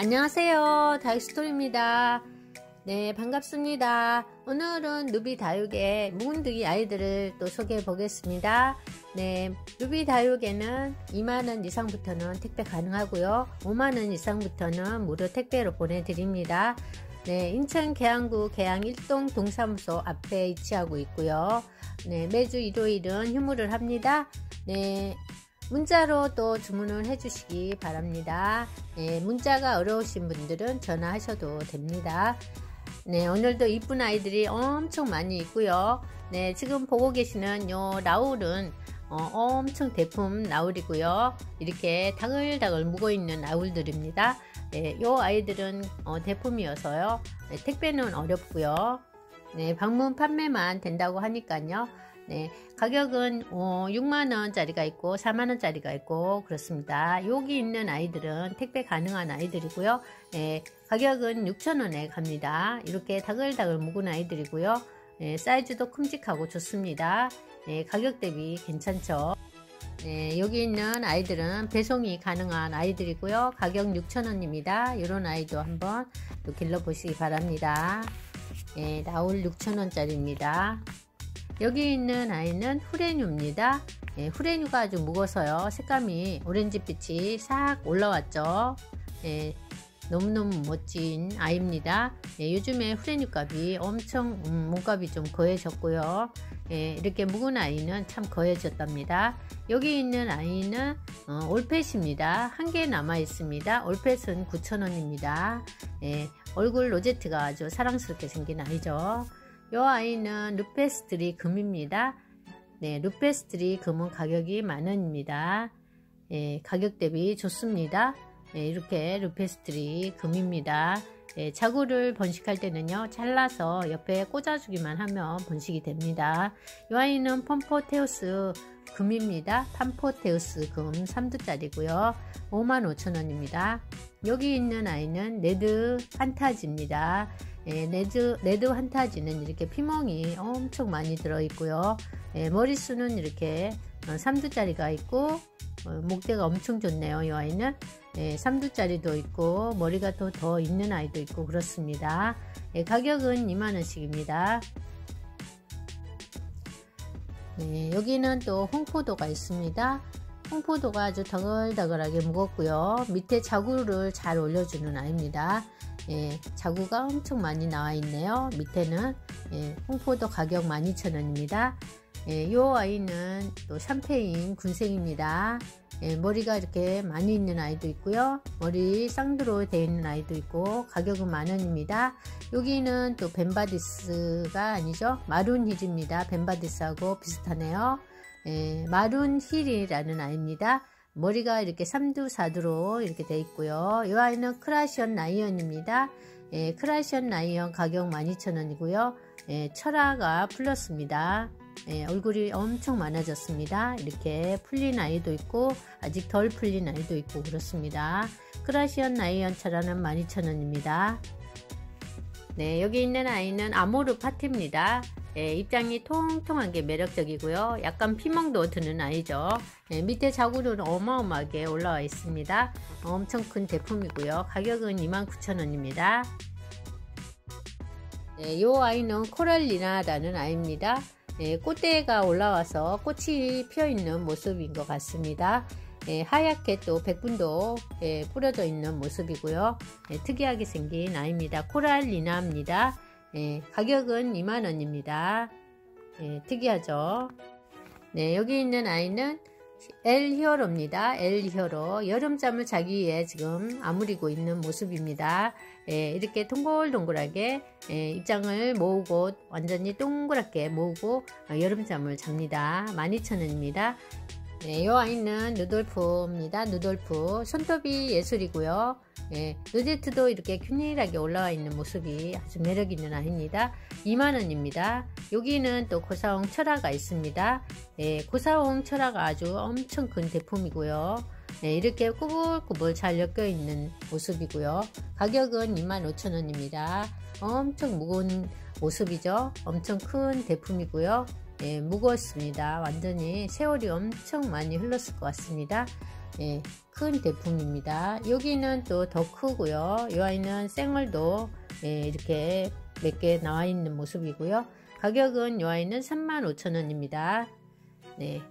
안녕하세요, 다육스토리입니다. 네, 반갑습니다. 오늘은 누비 다육의 묵은둥이 아이들을 또 소개해 보겠습니다. 네, 누비 다육에는 2만원 이상부터는 택배 가능하고요, 5만원 이상부터는 무료 택배로 보내드립니다. 네, 인천 계양구 계양 1동 동사무소 앞에 위치하고 있고요. 네, 매주 일요일은 휴무를 합니다. 네, 문자로 또 주문을 해주시기 바랍니다. 네, 문자가 어려우신 분들은 전화하셔도 됩니다. 네, 오늘도 이쁜 아이들이 엄청 많이 있고요. 네, 지금 보고 계시는 요 나울은 엄청 대품 나울이고요. 이렇게 다글다글 묵어있는 나울들입니다. 네, 요 아이들은 대품이어서요. 네, 택배는 어렵고요. 네, 방문 판매만 된다고 하니까요. 네, 가격은 6만원짜리가 있고 4만원짜리가 있고 그렇습니다. 여기 있는 아이들은 택배 가능한 아이들이고요. 네, 가격은 6,000원에 갑니다. 이렇게 다글다글 묵은 아이들이고요. 네, 사이즈도 큼직하고 좋습니다. 네, 가격 대비 괜찮죠. 네, 여기 있는 아이들은 배송이 가능한 아이들이고요. 가격 6,000원입니다. 이런 아이도 한번 또 길러보시기 바랍니다. 네, 나올 6,000원짜리입니다. 여기 있는 아이는 후레뉴입니다. 예, 후레뉴가 아주 무거워서요, 색감이 오렌지빛이 싹 올라왔죠. 예, 너무너무 멋진 아이입니다. 예, 요즘에 후레뉴 값이 엄청 몸값이 좀 거해졌고요. 예, 이렇게 묵은 아이는 참 거해졌답니다. 여기 있는 아이는 올펫입니다. 한 개 남아 있습니다. 올펫은 9,000원입니다. 예, 얼굴 로제트가 아주 사랑스럽게 생긴 아이죠. 이 아이는 루페스트리 금입니다. 네, 루페스트리 금은 가격이 만원입니다. 예, 가격 대비 좋습니다. 예, 이렇게 루페스트리 금입니다. 예, 자구를 번식할 때는요, 잘라서 옆에 꽂아주기만 하면 번식이 됩니다. 이 아이는 펌포테우스 금입니다. 팜포테우스 금 3두짜리고요. 55,000원입니다. 여기 있는 아이는 레드 판타지입니다. 예, 레드 환타지는 이렇게 피멍이 엄청 많이 들어있고요. 예, 머리수는 이렇게 3두짜리가 있고 목대가 엄청 좋네요. 이 아이는 3두짜리도 있고 머리가 더 있는 아이도 있고 그렇습니다. 예, 가격은 2만원씩입니다. 네, 여기는 또 홍포도가 있습니다. 홍포도가 아주 다글다글하게 무겁고요. 밑에 자구를 잘 올려주는 아이입니다. 예, 자구가 엄청 많이 나와 있네요. 밑에는 홍포도 가격 12,000원입니다. 이 아이는 또 샴페인 군생입니다. 머리가 이렇게 많이 있는 아이도 있고요. 머리 쌍두로 되어 있는 아이도 있고 가격은 만원입니다. 여기는 또 벤바디스가 아니죠, 마룬 힐입니다. 벤바디스하고 비슷하네요. 마룬 힐이라는 아이입니다. 머리가 이렇게 3두 4두로 이렇게 되어 있고요. 이 아이는 크라시언 라이언입니다. 크라시언 라이언 가격 12,000원이고요. 철화가 풀렸습니다. 얼굴이 엄청 많아졌습니다. 이렇게 풀린 아이도 있고 아직 덜 풀린 아이도 있고 그렇습니다. 크라시언 라이언 철화는 12,000원입니다. 네, 여기 있는 아이는 아모르 파티입니다. 입장이 통통한 게 매력적이고요. 약간 피멍도 드는 아이죠. 밑에 자구는 어마어마하게 올라와 있습니다. 엄청 큰 대품이고요. 가격은 29,000원입니다. 이 아이는 코랄리나라는 아이입니다. 꽃대가 올라와서 꽃이 피어 있는 모습인 것 같습니다. 하얗게 또 백분도 뿌려져 있는 모습이고요. 특이하게 생긴 아이입니다. 코랄리나입니다. 가격은 2만원입니다. 특이하죠. 네, 여기 있는 아이는 엘히어로입니다. 엘히어로 여름잠을 자기 위해 지금 아무리고 있는 모습입니다. 이렇게 동글동글하게 입장을 모으고 완전히 동그랗게 모으고 여름잠을 잡니다. 12,000원입니다. 네, 이 아이는 누돌프입니다. 누돌프 손톱이 예술이고요. 로제트도 이렇게 균일하게 올라와 있는 모습이 아주 매력 있는 아이입니다. 2만원입니다. 여기는 또 고사홍 철화가 있습니다. 고사홍 철화가 아주 엄청 큰 대품이고요. 이렇게 꾸불꾸불 잘 엮여 있는 모습이고요. 가격은 25,000원입니다. 엄청 무거운 모습이죠. 엄청 큰 대품이고요. 무거웠습니다. 완전히 세월이 엄청 많이 흘렀을 것 같습니다. 예, 큰 대품입니다. 여기는 또 더 크고요. 이 아이는 생얼도 예, 이렇게 몇 개 나와 있는 모습이고요. 가격은 이 아이는 35,000원입니다. 네.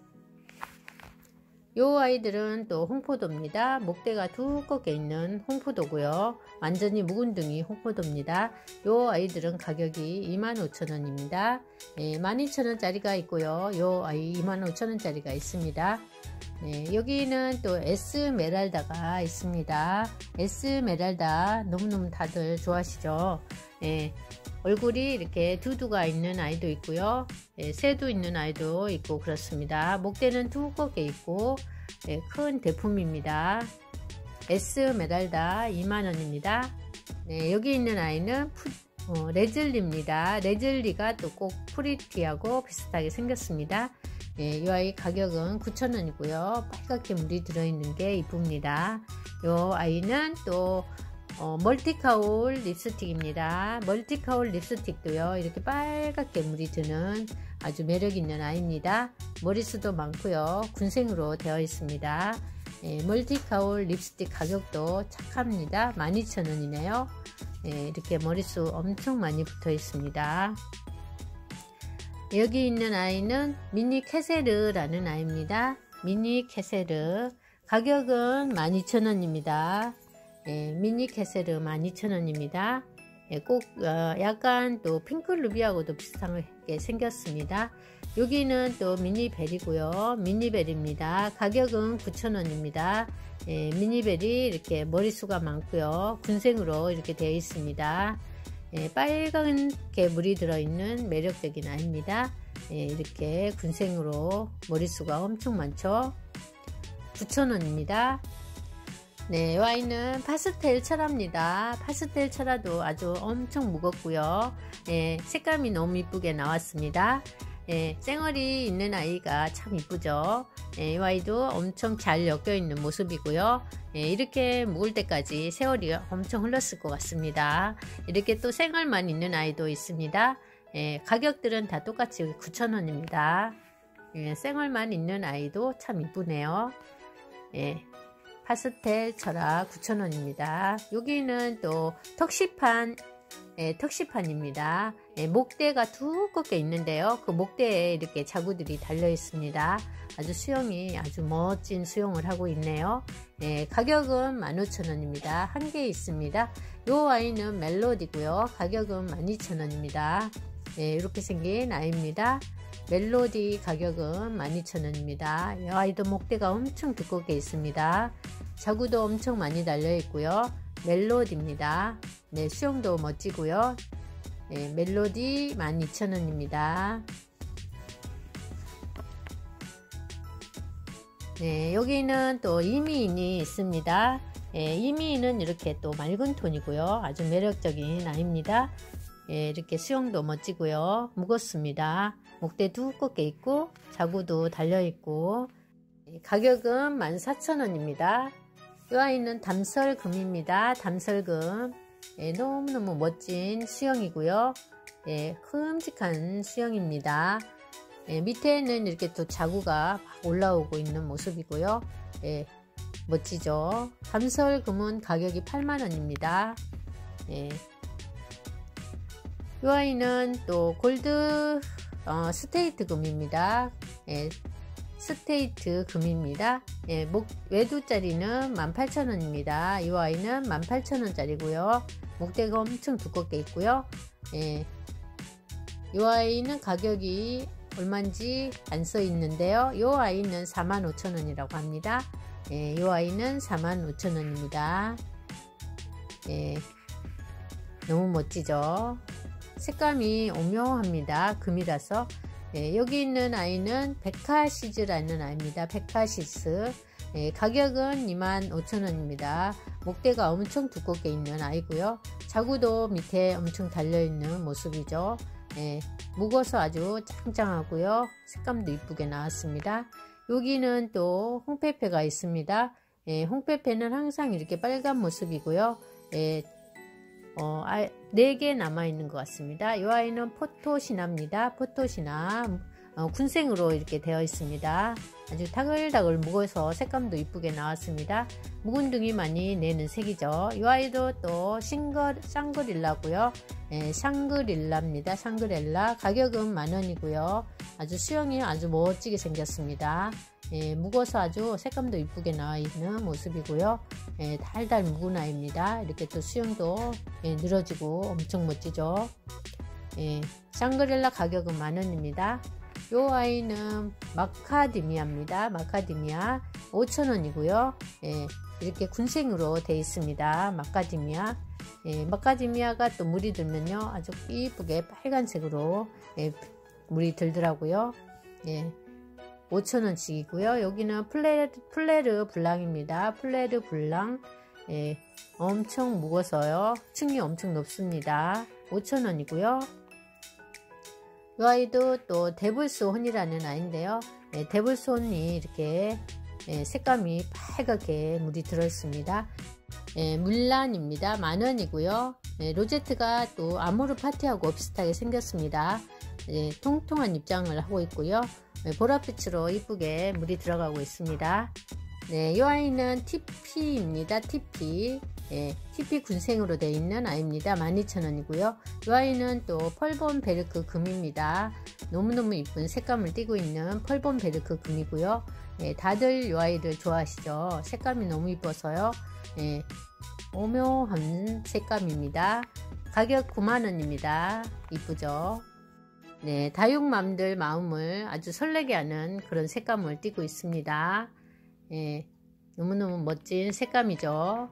요 아이들은 또 홍포도입니다. 목대가 두껍게 있는 홍포도고요. 완전히 묵은둥이 홍포도입니다. 요 아이들은 가격이 25,000원입니다. 네, 12,000원짜리가 있고요. 요 아이 25,000원짜리가 있습니다. 네, 여기는 또 에스메랄다가 있습니다. 에스메랄다 너무너무 다들 좋아하시죠? 네, 얼굴이 이렇게 두두가 있는 아이도 있고요. 예, 새도 있는 아이도 있고 그렇습니다. 목대는 두껍게 있고 예, 큰 대품입니다. 에스메랄다 2만원입니다. 네, 여기 있는 아이는 레즐리입니다. 레즐리가 또 꼭 프리티하고 비슷하게 생겼습니다. 예, 이 아이 가격은 9,000원이고요. 빨갛게 물이 들어있는 게 이쁩니다. 이 아이는 또 멀티카울 립스틱입니다. 멀티카울 립스틱도요, 이렇게 빨갛게 물이 드는 아주 매력 있는 아이입니다. 머리수도 많고요. 군생으로 되어 있습니다. 예, 멀티카울 립스틱 가격도 착합니다. 12,000원이네요. 예, 이렇게 머리수 엄청 많이 붙어 있습니다. 여기 있는 아이는 미니 캐세르라는 아이입니다. 미니 캐세르 가격은 12,000원입니다. 예, 미니 캐세르 12,000원입니다. 예, 꼭 약간 또 핑크 루비하고도 비슷하게 생겼습니다. 여기는 또 미니벨이고요. 미니벨입니다. 가격은 9,000원입니다. 예, 미니벨이 이렇게 머리수가 많고요. 군생으로 이렇게 되어 있습니다. 예, 빨갛게 물이 들어있는 매력적인 아이입니다. 예, 이렇게 군생으로 머리수가 엄청 많죠. 9,000원입니다. 네, 이 아이는 파스텔 철화입니다. 파스텔 철화도 아주 엄청 무겁고요. 예, 색감이 너무 이쁘게 나왔습니다. 예, 쌩얼이 있는 아이가 참 이쁘죠. 예, 이 아이도 엄청 잘 엮여 있는 모습이고요. 예, 이렇게 묵을 때까지 세월이 엄청 흘렀을 것 같습니다. 이렇게 또 쌩얼만 있는 아이도 있습니다. 예, 가격들은 다 똑같이 9,000원입니다. 예, 쌩얼만 있는 아이도 참 이쁘네요. 예. 파스텔 철화 9,000원입니다. 여기는 또 턱시판, 예, 턱시판입니다. 예, 목대가 두껍게 있는데요. 그 목대에 이렇게 자구들이 달려 있습니다. 아주 수영이 아주 멋진 수영을 하고 있네요. 예, 가격은 15,000원입니다. 한 개 있습니다. 요 아이는 멜로디고요. 가격은 12,000원입니다. 예, 이렇게 생긴 아이입니다. 멜로디 가격은 12,000원입니다. 이 아이도 목대가 엄청 두껍게 있습니다. 자구도 엄청 많이 달려 있고요. 멜로디입니다. 네, 수영도 멋지고요. 네, 멜로디 12,000원입니다. 네, 여기는 또 이미인이 있습니다. 네, 이미인은 이렇게 또 맑은 톤이고요. 아주 매력적인 아이입니다. 예, 이렇게 수영도 멋지고요. 무겁습니다. 목대 두껍게 있고 자구도 달려있고 가격은 14,000원입니다. 이 아이는 담설금입니다. 담설금. 예, 너무너무 멋진 수영이고요. 예, 큼직한 수영입니다. 예, 밑에는 이렇게 또 자구가 올라오고 있는 모습이고요. 예, 멋지죠. 담설금은 가격이 8만원입니다. 예. 이 아이는 또 골드 스테이트 금입니다. 예, 스테이트 금입니다. 예, 외두짜리는 18,000원입니다. 이 아이는 18,000원짜리고요. 목대가 엄청 두껍게 있고요. 예, 이 아이는 가격이 얼마인지 안 써 있는데요. 이 아이는 45,000원이라고 합니다. 예, 이 아이는 45,000원입니다. 예, 너무 멋지죠. 색감이 오묘합니다. 금이라서. 예, 여기 있는 아이는 베카시즈라는 아이입니다. 베카시스. 예, 가격은 25,000원입니다. 목대가 엄청 두껍게 있는 아이고요. 자구도 밑에 엄청 달려있는 모습이죠. 예, 묵어서 아주 짱짱하고요. 색감도 이쁘게 나왔습니다. 여기는 또 홍페페가 있습니다. 예, 홍페페는 항상 이렇게 빨간 모습이고요. 예, 4개 남아있는 것 같습니다. 이 아이는 포토시나입니다. 포토시나. 군생으로 이렇게 되어 있습니다. 아주 다글다글 묵어서 색감도 이쁘게 나왔습니다. 묵은둥이 많이 내는 색이죠. 이 아이도 또 샹그릴라고요. 샹그릴라입니다. 샹그릴라. 가격은 10,000원이고요. 아주 수영이 아주 멋지게 생겼습니다. 묵어서 아주 색감도 이쁘게 나와 있는 모습이고요. 달달 묵은 아이입니다. 이렇게 또 수영도 늘어지고 엄청 멋지죠. 샹그릴라 가격은 10,000원입니다. 요 아이는 마카디미아입니다. 마카디미아 5,000원이고요. 이렇게 군생으로 되어 있습니다. 마카디미아. 마카디미아가 또 물이 들면요 아주 이쁘게 빨간색으로 물이 들더라고요. 5,000원씩이고요. 여기는 플레르 블랑입니다. 플레르 블랑. 엄청 무거워서요. 층이 엄청 높습니다. 5,000원이고요. 이 아이도 또 데블스혼이라는 아이인데요. 데블스혼이 이렇게 색감이 빨갛게 물이 들어있습니다. 물란입니다. 10,000원이고요. 로제트가 또 아모르 파티하고 비슷하게 생겼습니다. 통통한 입장을 하고 있고요. 보랏빛으로 이쁘게 물이 들어가고 있습니다. 이 아이는 TP입니다. TP. TP 군생으로 되어 있는 아이입니다. 12,000원이고요. 이 아이는 또 펄본 베르크 금입니다. 너무너무 이쁜 색감을 띠고 있는 펄본 베르크 금이고요. 다들 이 아이를 좋아하시죠. 색감이 너무 이뻐서요. 오묘한 색감입니다. 가격 90,000원입니다. 이쁘죠. 다육맘들 마음을 아주 설레게 하는 그런 색감을 띠고 있습니다. 너무너무 멋진 색감이죠.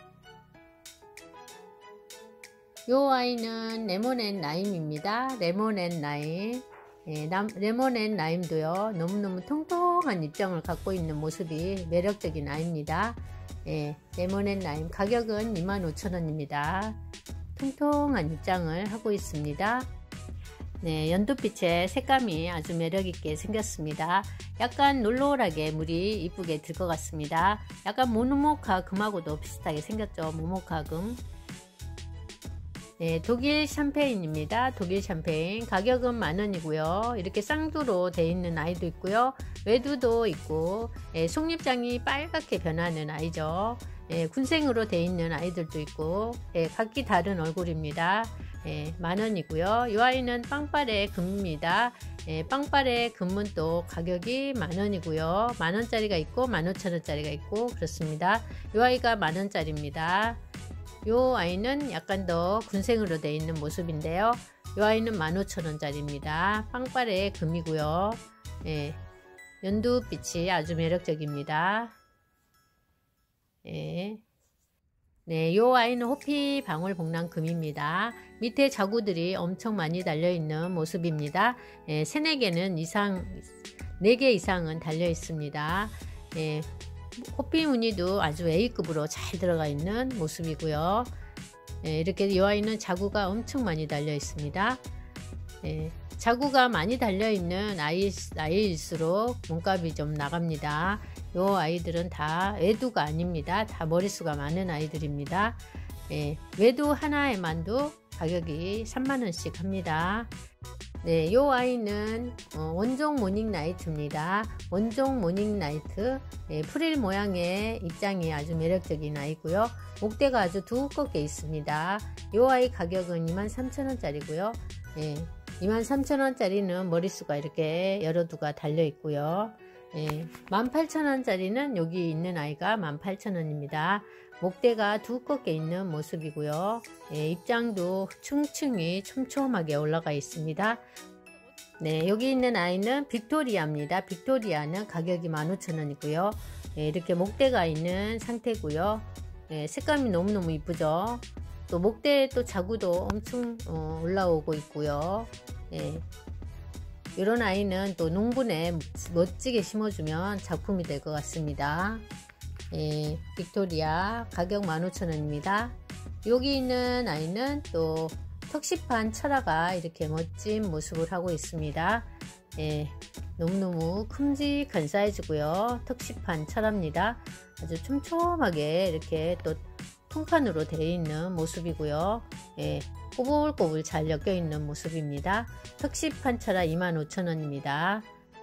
요 아이는 레몬 앤 라임입니다. 레몬 앤 라임. 레몬 앤 라임도요 너무너무 통통한 입장을 갖고 있는 모습이 매력적인 아이입니다. 레몬 앤 라임 가격은 25,000원입니다. 통통한 입장을 하고 있습니다. 연두빛의 색감이 아주 매력있게 생겼습니다. 약간 놀놀하게 물이 이쁘게 들 것 같습니다. 약간 모노모카 금하고도 비슷하게 생겼죠. 모모카 금. 독일 샴페인입니다. 독일 샴페인 가격은 10,000원이고요. 이렇게 쌍두로 되어 있는 아이도 있고요. 외두도 있고 속립장이 빨갛게 변하는 아이죠. 군생으로 되어 있는 아이들도 있고 각기 다른 얼굴입니다. 10,000원이고요. 이 아이는 빵빠레 금입니다. 빵빠레 금은 또 가격이 10,000원이고요. 10,000원짜리가 있고 15,000원짜리가 있고 그렇습니다. 이 아이가 10,000원짜리입니다. 이 아이는 약간 더 군생으로 되어 있는 모습인데요. 이 아이는 15,000원짜리입니다. 빵빠레 금이고요. 연두빛이 아주 매력적입니다. 이 아이는 호피 방울복랑 금입니다. 밑에 자구들이 엄청 많이 달려있는 모습입니다. 3-4개 이상은 달려 있습니다. 호피 무늬도 아주 A급으로 잘 들어가 있는 모습이고요. 이렇게 이 아이는 자구가 엄청 많이 달려 있습니다. 자구가 많이 달려 있는 아이일수록 몸값이 좀 나갑니다. 이 아이들은 다 외두가 아닙니다. 다 머릿수가 많은 아이들입니다. 외두 하나에만도 가격이 30,000원씩 합니다. 이 아이는 원종 모닝 나이트입니다. 원종 모닝 나이트. 프릴 모양의 입장이 아주 매력적인 아이고요. 목대가 아주 두껍게 있습니다. 이 아이 가격은 23,000원짜리고요. 23,000원짜리는 머릿수가 이렇게 여러 두가 달려 있고요. 18,000원짜리는 여기 있는 아이가 18,000원입니다. 목대가 두껍게 있는 모습이고요. 입장도 층층이 촘촘하게 올라가 있습니다. 여기 있는 아이는 빅토리아입니다. 빅토리아는 가격이 15,000원이고요. 이렇게 목대가 있는 상태고요. 색감이 너무너무 이쁘죠. 또 목대에 또 자구도 엄청 올라오고 있고요. 이런 아이는 또 농분에 멋지게 심어주면 작품이 될 것 같습니다. 빅토리아 가격 15,000원입니다. 여기 있는 아이는 또 턱시판 철화가 이렇게 멋진 모습을 하고 있습니다. 너무너무 큼직한 사이즈고요. 턱시판 철화입니다. 아주 촘촘하게 이렇게 또 통판으로 되어 있는 모습이고요. 꼬불꼬불 잘 엮여 있는 모습입니다. 특식 판차라 25,000원입니다.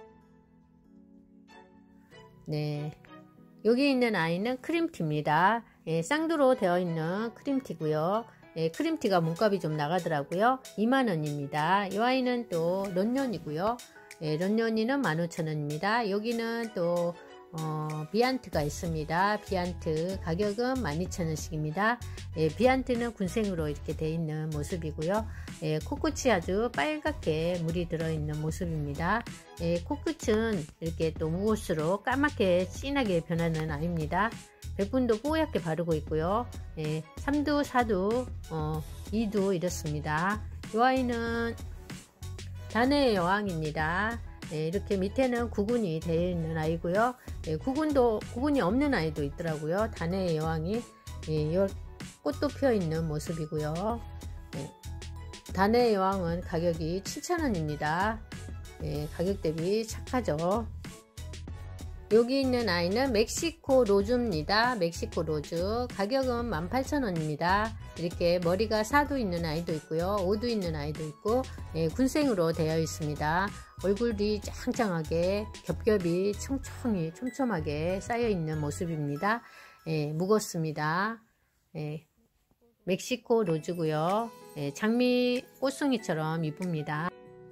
네, 여기 있는 아이는 크림티입니다. 예, 쌍두로 되어 있는 크림티고요. 예, 크림티가 몸값이 좀 나가더라고요. 2만원입니다. 이 아이는 또 런년이고요. 예, 런년이는 15,000원입니다. 여기는 또 비안트가 있습니다. 비안트 가격은 12,000원씩입니다. 예, 비안트는 군생으로 이렇게 되어 있는 모습이고요. 예, 코끝이 아주 빨갛게 물이 들어있는 모습입니다. 예, 코끝은 이렇게 또 무엇으로 까맣게 진하게 변하는 아이입니다. 백분도 뽀얗게 바르고 있고요. 예, 3두, 4두, 2두 이렇습니다. 이 아이는 단해의 여왕입니다. 예, 이렇게 밑에는 구근이 되어 있는 아이고요. 예, 구근이 없는 아이도 있더라고요. 단해의 여왕이 예, 꽃도 피어 있는 모습이고요. 예, 단해의 여왕은 가격이 7,000원입니다. 예, 가격 대비 착하죠. 여기 있는 아이는 멕시코 로즈입니다. 멕시코 로즈 가격은 18,000원입니다. 이렇게 머리가 4두 있는 아이도 있고요. 5두 있는 아이도 있고 예, 군생으로 되어 있습니다. 얼굴이 짱짱하게 겹겹이 촘촘하게 쌓여 있는 모습입니다. 예, 무겁습니다. 예, 멕시코 로즈고요. 예, 장미 꽃송이처럼 이쁩니다.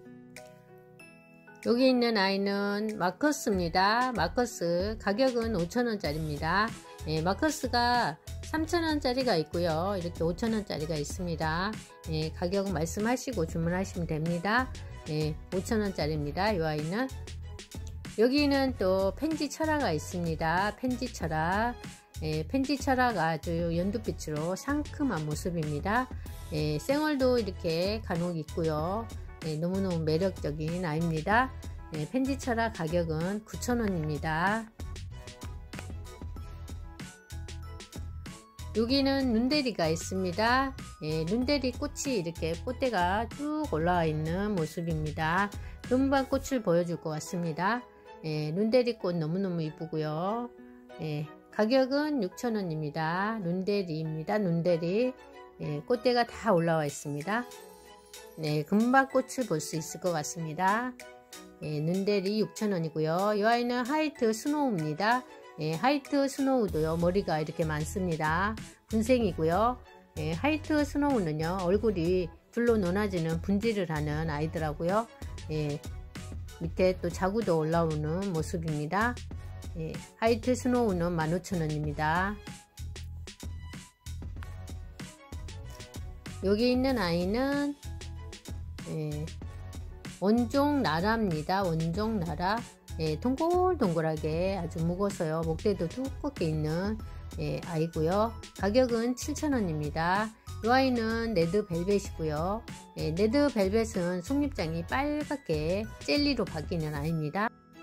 여기 있는 아이는 마커스입니다. 마커스 가격은 5,000원짜리입니다. 예, 마커스가 3,000원짜리가 있고요. 이렇게 5,000원짜리가 있습니다. 예, 가격 말씀하시고 주문하시면 됩니다. 예, 5,000원짜리입니다. 이 아이는. 여기는 또 펜지 철화가 있습니다. 펜지 철화. 예, 펜지 철화가 아주 연두빛으로 상큼한 모습입니다. 예, 생얼도 이렇게 간혹 있고요. 예, 너무너무 매력적인 아이입니다. 예, 펜지 철화 가격은 9,000원입니다. 여기는 눈대리가 있습니다. 예, 눈대리 꽃이 이렇게 꽃대가 쭉 올라와 있는 모습입니다. 금방 꽃을 보여줄 것 같습니다. 예, 눈대리 꽃 너무너무 이쁘고요. 예, 가격은 6,000원입니다. 눈대리입니다. 눈대리. 예, 꽃대가 다 올라와 있습니다. 네, 금방 꽃을 볼 수 있을 것 같습니다. 예, 눈대리 6,000원이고요. 이 아이는 화이트 스노우입니다. 예, 화이트 스노우도요, 머리가 이렇게 많습니다. 군생이고요. 예, 화이트 스노우는요, 얼굴이 둘로 논아지는 분질을 하는 아이더라고요. 예, 밑에 또 자구도 올라오는 모습입니다. 예, 화이트 스노우는 15,000원입니다. 여기 있는 아이는 예, 원종나라입니다. 원종나라. 예, 동글동글하게 아주 무거워서요. 목대도 두껍게 있는 예, 아이고요. 가격은 7,000원입니다. 이 아이는 레드벨벳이고요. 예, 레드벨벳은 속립장이 빨갛게 젤리로 바뀌는 아이입니다.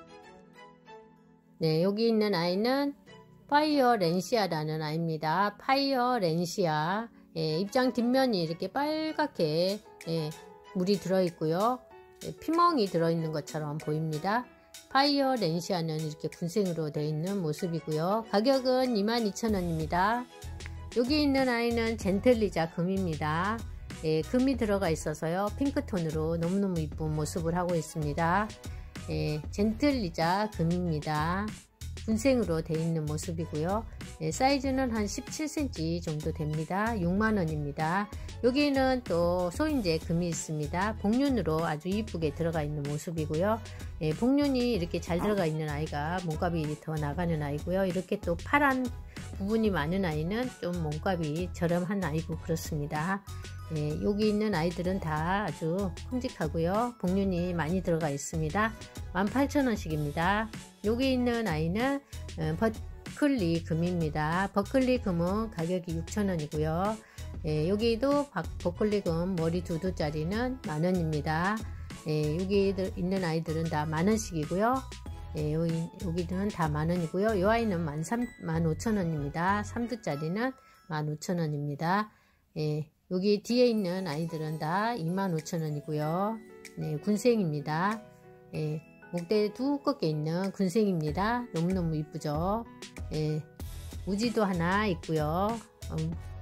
네, 여기 있는 아이는 파이어 렌시아라는 아이입니다. 파이어 렌시아. 예, 입장 뒷면이 이렇게 빨갛게 예, 물이 들어있고요. 예, 피멍이 들어있는 것처럼 보입니다. 파이어 렌시아는 이렇게 군생으로 되어 있는 모습이고요. 가격은 22,000원입니다. 여기 있는 아이는 젠틀리자 금입니다. 예, 금이 들어가 있어서요. 핑크톤으로 너무너무 이쁜 모습을 하고 있습니다. 예, 젠틀리자 금입니다. 군생으로 되어 있는 모습이고요. 예, 사이즈는 한 17cm 정도 됩니다. 6만원입니다. 여기는 또 소인제 금이 있습니다. 복륜으로 아주 이쁘게 들어가 있는 모습이고요. 예, 복륜이 이렇게 잘 들어가 있는 아이가 몸값이 더 나가는 아이고요. 이렇게 또 파란 부분이 많은 아이는 좀 몸값이 저렴한 아이고 그렇습니다. 예, 여기 있는 아이들은 다 아주 큼직하고요. 복륜이 많이 들어가 있습니다. 18,000원씩입니다. 여기 있는 아이는 버클리 금입니다. 버클리 금은 가격이 6,000원이고요. 예, 여기도 버클리 금 머리 2두짜리는 만원입니다. 예, 여기 있는 아이들은 다 만원씩이고요. 예, 여기는 다 만원이고요. 이 아이는 15,000원입니다. 3두짜리는 15,000원입니다. 예, 여기 뒤에 있는 아이들은 다 25,000원이고요. 네, 군생입니다. 예, 목대 두껍게 있는 군생입니다. 너무너무 이쁘죠. 예, 우지도 하나 있고요.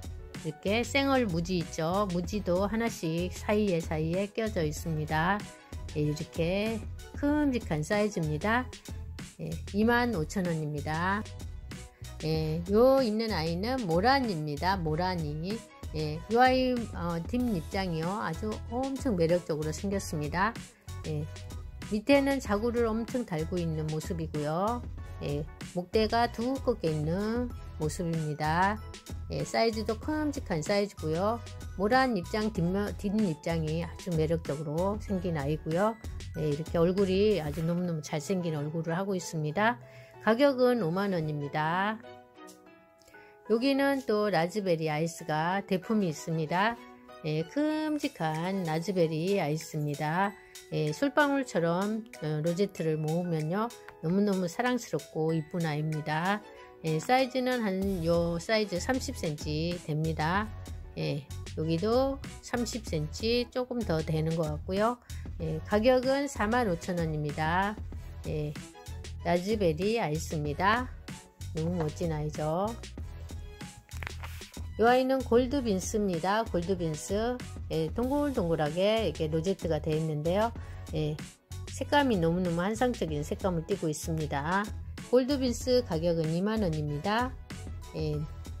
이렇게 생얼 무지 있죠. 무지도 하나씩 사이에 껴져 있습니다. 예, 이렇게 큼직한 사이즈입니다. 예, 25,000원입니다. 예, 요 있는 아이는 모란입니다. 모란이. 예, 요 아이 뒷 입장이요. 아주 엄청 매력적으로 생겼습니다. 예, 밑에는 자구를 엄청 달고 있는 모습이고요. 예, 목대가 두껍게 있는 모습입니다. 예, 사이즈도 큼직한 사이즈고요. 모란 입장 뒷 입장이 아주 매력적으로 생긴 아이고요. 예, 이렇게 얼굴이 아주 너무너무 잘생긴 얼굴을 하고 있습니다. 가격은 5만원입니다. 여기는 또 라즈베리 아이스가 대품이 있습니다. 예, 큼직한 라즈베리 아이스입니다. 예, 솔방울처럼 로제트를 모으면요 너무너무 사랑스럽고 이쁜 아이입니다. 예, 사이즈는 요 사이즈 30cm 됩니다. 예, 여기도 30cm 조금 더 되는 것 같고요. 예, 가격은 45,000원입니다. 예, 라즈베리 아이스입니다. 너무 멋진 아이죠. 이 아이는 골드빈스입니다. 골드빈스. 예, 동글동글하게 이렇게 로제트가 되어 있는데요. 예, 색감이 너무너무 환상적인 색감을 띠고 있습니다. 골드빈스 가격은 2만원입니다. 예,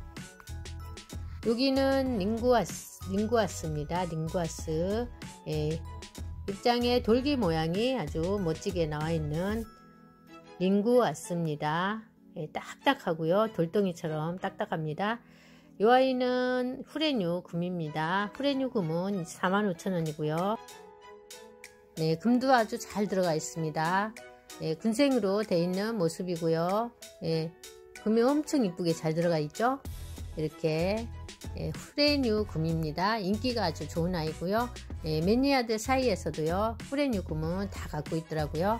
여기는 링구아스입니다. 링구아스. 예, 입장에 돌기 모양이 아주 멋지게 나와 있는 링구아스입니다. 예, 딱딱하고요. 돌덩이처럼 딱딱합니다. 이 아이는 후레뉴 금입니다. 후레뉴 금은 45,000원이고요. 네, 금도 아주 잘 들어가 있습니다. 예, 군생으로 되어 있는 모습이고요. 예, 금이 엄청 이쁘게 잘 들어가 있죠. 이렇게 예, 후레뉴 금입니다. 인기가 아주 좋은 아이고요. 예, 매니아들 사이에서도요 후레뉴 금은 다 갖고 있더라고요.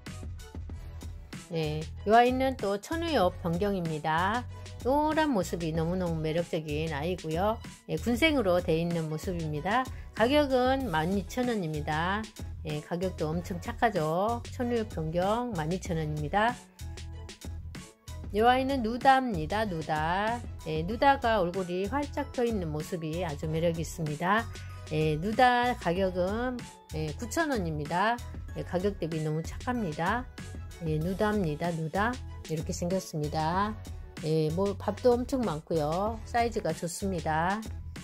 네, 이 아이는 또 천우엽 변경입니다. 노란 모습이 너무너무 매력적인 아이고요. 예, 군생으로 되어 있는 모습입니다. 가격은 12,000원입니다. 예, 가격도 엄청 착하죠. 천우엽 변경 12,000원입니다. 이 아이는 누다입니다. 누다. 예, 누다가 얼굴이 활짝 펴 있는 모습이 아주 매력 있습니다. 예, 누다 가격은 9,000원입니다. 예, 가격 대비 너무 착합니다. 예, 누다입니다. 누다. 이렇게 생겼습니다. 예, 뭐 밥도 엄청 많고요. 사이즈가 좋습니다.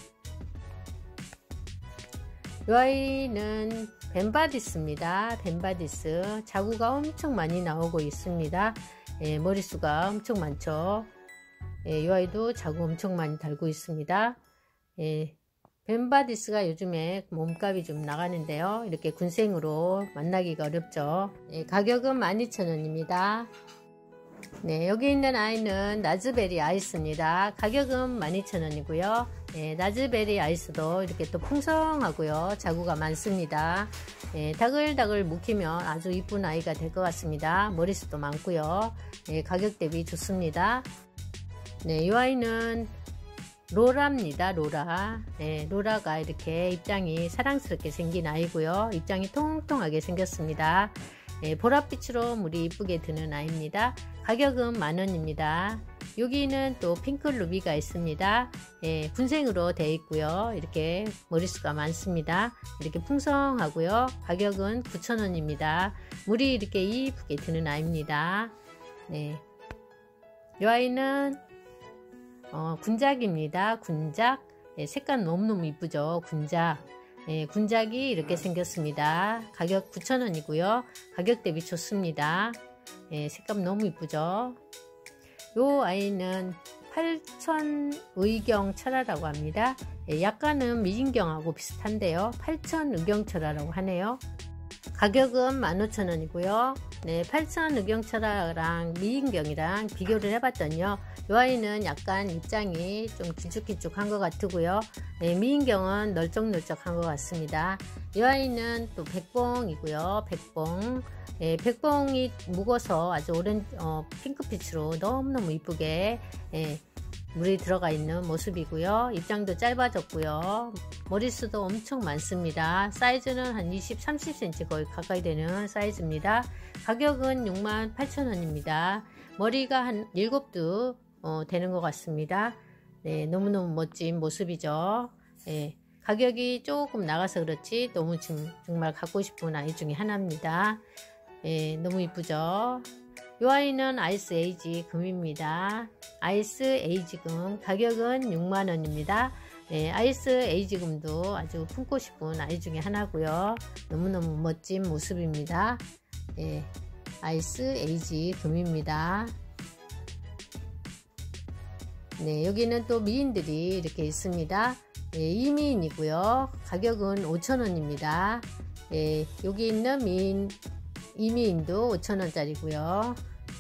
이 아이는 벤바디스입니다. 벤바디스. 자구가 엄청 많이 나오고 있습니다. 예, 머리수가 엄청 많죠. 예, 이 아이도 자구 엄청 많이 달고 있습니다. 예, 벤바디스가 요즘에 몸값이 좀 나가는데요. 이렇게 군생으로 만나기가 어렵죠. 예, 가격은 12,000원입니다. 네, 여기 있는 아이는 라즈베리 아이스입니다. 가격은 12,000원이고요. 예, 라즈베리 아이스도 이렇게 또 풍성하고요. 자구가 많습니다. 예, 다글다글 묵히면 아주 이쁜 아이가 될 것 같습니다. 머리숱도 많고요. 예, 가격 대비 좋습니다. 네, 이 아이는 로라입니다. 로라. 네, 로라가 이렇게 입장이 사랑스럽게 생긴 아이고요. 입장이 통통하게 생겼습니다. 예, 보랏빛으로 물이 이쁘게 드는 아이입니다. 가격은 만원입니다. 여기는 또 핑크 루비가 있습니다. 예, 군생으로 되어 있고요. 이렇게 머리수가 많습니다. 이렇게 풍성하고요. 가격은 9,000원입니다. 물이 이렇게 이쁘게 드는 아이입니다. 네, 이 아이는 군작입니다. 군작. 예, 색감 너무너무 이쁘죠. 군작. 예, 군작이 이렇게 생겼습니다. 가격 9,000원이고요. 가격 대비 좋습니다. 예, 색감 너무 이쁘죠. 요 아이는 8천의경철화라고 합니다. 예, 약간은 미진경하고 비슷한데요. 8천의경철화라고 하네요. 가격은 15,000원이고요. 네, 8천의경철화랑 미인경이랑 비교를 해봤더니요. 이 아이는 약간 입장이 좀 길쭉길쭉한 것 같고요. 네, 미인경은 널쩍널쩍한 것 같습니다. 이 아이는 또 백봉이고요. 백봉. 예, 백봉이 묵어서 아주 핑크빛으로 너무너무 이쁘게 물이 들어가 있는 모습이고요. 입장도 짧아졌고요. 머리수도 엄청 많습니다. 사이즈는 한 20, 30cm 거의 가까이 되는 사이즈입니다. 가격은 68,000원입니다. 머리가 한 7두 되는 것 같습니다. 네, 너무너무 멋진 모습이죠. 예, 가격이 조금 나가서 그렇지 너무 정말 갖고 싶은 아이 중에 하나입니다. 예, 너무 이쁘죠. 이 아이는 아이스 에이지 금입니다. 아이스 에이지 금 가격은 6만원입니다. 예, 아이스 에이지 금도 아주 품고 싶은 아이 중에 하나고요. 너무너무 멋진 모습입니다. 예, 아이스 에이지 금입니다. 네, 여기는 또 미인들이 이렇게 있습니다. 예, 2미인이고요. 가격은 5,000원입니다. 예, 여기 있는 미인 2미인도 5,000원짜리고요.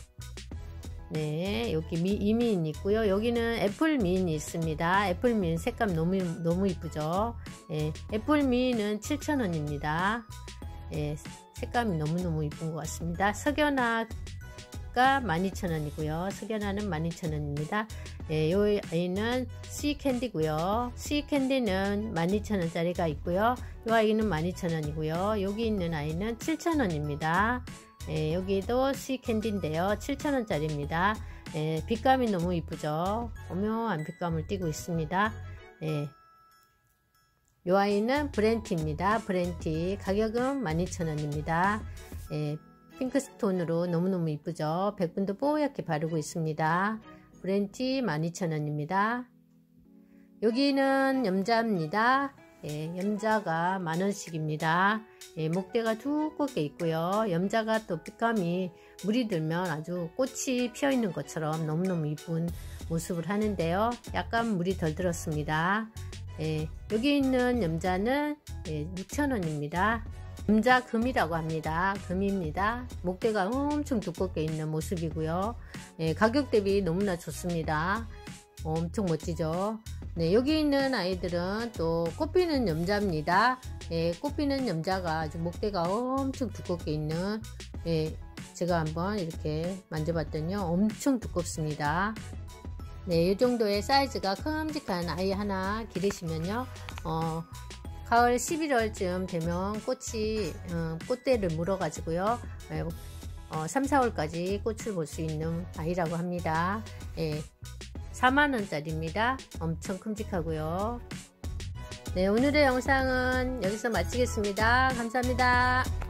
네, 여기 2미인 있고요. 여기는 애플 미인이 있습니다. 애플 미인 색감 너무 이쁘죠. 예, 애플 미인은 7,000원입니다. 예, 색감이 너무너무 이쁜 것 같습니다. 석연아가 12,000원이고요. 석연아는 12,000원입니다. 예, 요 아이는 C캔디고요. C캔디는 12,000원짜리가 있고요. 요 아이는 12,000원이고요. 여기 있는 아이는 7,000원입니다. 예, 여기도 C캔디인데요. 7,000원짜리입니다. 예, 빛감이 너무 이쁘죠. 오묘한 빛감을 띠고 있습니다. 예, 요 아이는 브랜티입니다. 브랜티 가격은 12,000원입니다. 예, 핑크스톤으로 너무너무 이쁘죠. 백분도 뽀얗게 바르고 있습니다. 브랜티 12,000원입니다. 여기는 염자입니다. 예, 염자가 만원씩입니다. 예, 목대가 두껍게 있고요. 염자가 또 빛감이 물이 들면 아주 꽃이 피어 있는 것처럼 너무너무 이쁜 모습을 하는데요. 약간 물이 덜 들었습니다. 예, 여기 있는 염자는 6,000원입니다. 염자 금이라고 합니다. 금입니다. 목대가 엄청 두껍게 있는 모습이고요. 예, 가격 대비 너무나 좋습니다. 엄청 멋지죠. 네, 여기 있는 아이들은 또 꽃피는 염자입니다. 예, 꽃피는 염자가 아주 목대가 엄청 두껍게 있는, 예, 제가 한번 이렇게 만져봤더니요, 엄청 두껍습니다. 네, 이 정도의 사이즈가 큼직한 아이 하나 기르시면요, 가을 11월쯤 되면 꽃이 꽃대를 물어 가지고요, 3, 4월까지 꽃을 볼 수 있는 아이라고 합니다. 예, 4만원짜리입니다. 엄청 큼직하고요. 네, 오늘의 영상은 여기서 마치겠습니다. 감사합니다.